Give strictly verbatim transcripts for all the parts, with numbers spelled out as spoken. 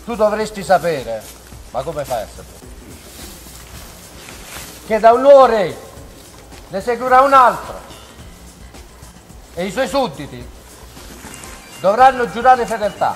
tu dovresti sapere, ma come fai a sapere? Che da un nuovo re ne seguirà un altro e i suoi sudditi dovranno giurare fedeltà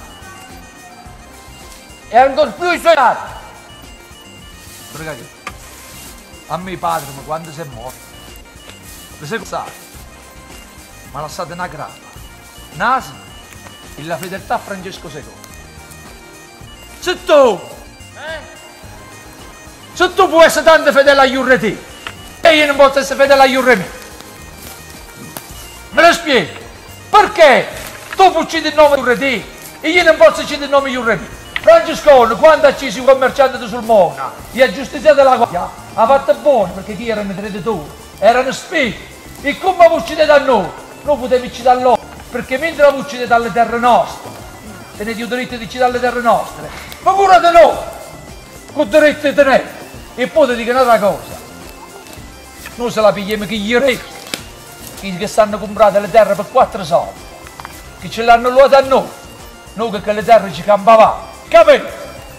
e ancor più i suoi nati. Brigadiere, a me padre, quando si è morto, mi sei pensato, ma lasciate una grappa, nasi e la fedeltà a Francesco secondo. Se tu, eh? se tu puoi essere tanto fedele agli urreti, e io non posso essere fedele agli urreti, me lo spiego, perché tu puoi uccidere il nome di urreti e io non posso uccidere il nome di urreti? Francescone, quando ha ucciso i commercianti di Sulmona, gli ha giustiziato la guardia, ha fatto buono perché chi erano traditori, erano spie. E come uccidete a noi? Noi potevo uccidere a loro, perché mentre lo uccidete alle terre nostre, tenete il diritto di uccidere alle terre nostre, ma curate noi, con diritto di tenere. E poi ti dico un'altra cosa, noi se la pigliamo che gli re, che stanno comprate le terre per quattro soldi, che ce l'hanno luote a noi, noi che le terre ci campavamo. Capito?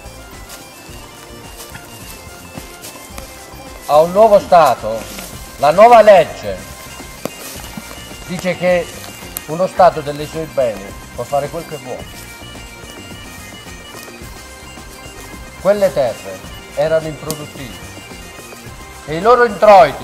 A un nuovo Stato, la nuova legge dice che uno Stato dei suoi beni può fare quel che vuole. Quelle terre erano improduttive e i loro introiti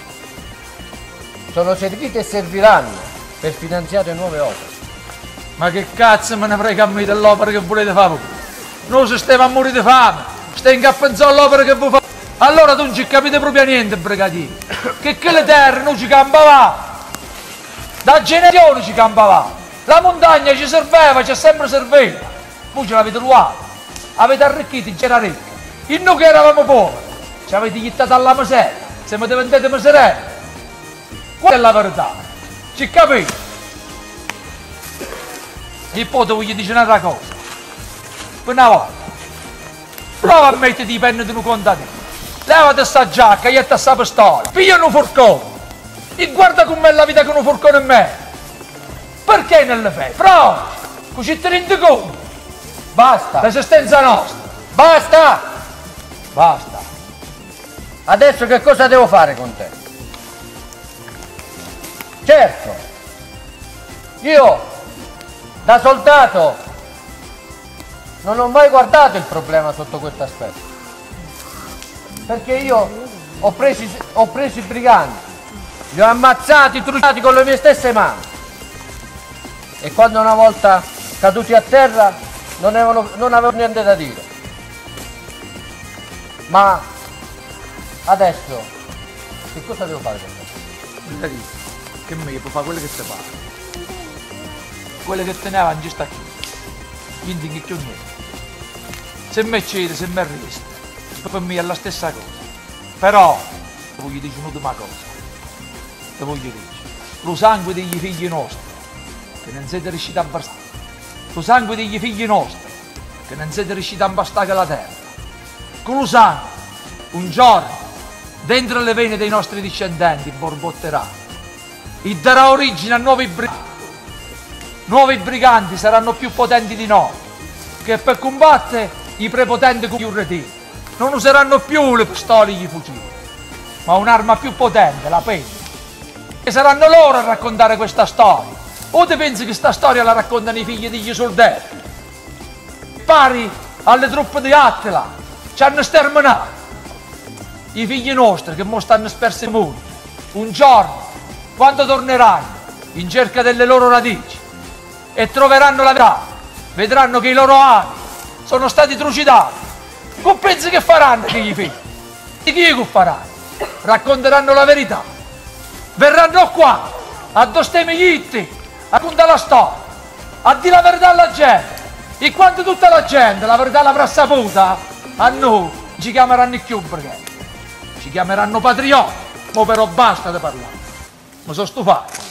sono serviti e serviranno per finanziare nuove opere. Ma che cazzo me ne frega a me dell'opera che volete fare voi? Noi se stiamo a morire di fame, stiamo a pensare all'opera che vuoi fare. Allora tu non ci capite proprio niente, brigadiere. Che quelle terre noi ci campavamo. Da generazioni ci campavamo. La montagna ci serveva, ci è sempre servita. Voi ce l'avete ruata. Avete arricchito, c'era ricca. E noi che eravamo poveri, ci avete gittato alla miseria. Siamo diventati miserelli. Qual è la verità? Ci capite? E poi ti voglio dire un'altra cosa. Per una volta, prova a mettere i penni di un contadino. Levati sta giacca, gli sta pistola, piglia un forcone e guarda com'è la vita con un forcone in me. Perché non le fai? Prova, così ti rendi conto. Basta! L'esistenza nostra. Basta! Basta! Adesso che cosa devo fare con te? Certo, io da soldato non ho mai guardato il problema sotto questo aspetto, perché io ho preso, ho preso i briganti, li ho ammazzati, trucidati con le mie stesse mani e quando una volta caduti a terra non avevano, non avevo niente da dire. Ma adesso che cosa devo fare con te? Che meglio può fare quello che ti pare. Quelle che teneva non ci sta più. Quindi che più niente. Se me cede, se me resta, per me è la stessa cosa. Però, ti voglio dire un'ultima cosa. Ti voglio dire. Lo sangue degli figli nostri, che non siete riusciti a bastare. Lo sangue degli figli nostri, che non siete riusciti a bastare la terra. Con lo sangue, un giorno, dentro le vene dei nostri discendenti, borbotterà. E darà origine a nuovi briganti. Nuovi briganti saranno più potenti di noi, che per combattere i prepotenti con gli urreti non useranno più le pistole e i fucili, ma un'arma più potente, la penna. E saranno loro a raccontare questa storia. O ti pensi che questa storia la raccontano i figli degli soldati? Pari alle truppe di Attila, ci hanno sterminato. I figli nostri che mo stanno spersi in mondo, un giorno, quando torneranno in cerca delle loro radici e troveranno la verità, vedranno che i loro anni sono stati trucidati. Come pensi che faranno figli figli? E chi che faranno? Racconteranno la verità. Verranno qua, a Dostemiglitti, a raccontare la storia, a dire la verità alla gente. E quando tutta la gente la verità l'avrà saputa, a noi ci chiameranno più brighetti, ci chiameranno patrioti. Ma però basta di parlare, mi sono stufato.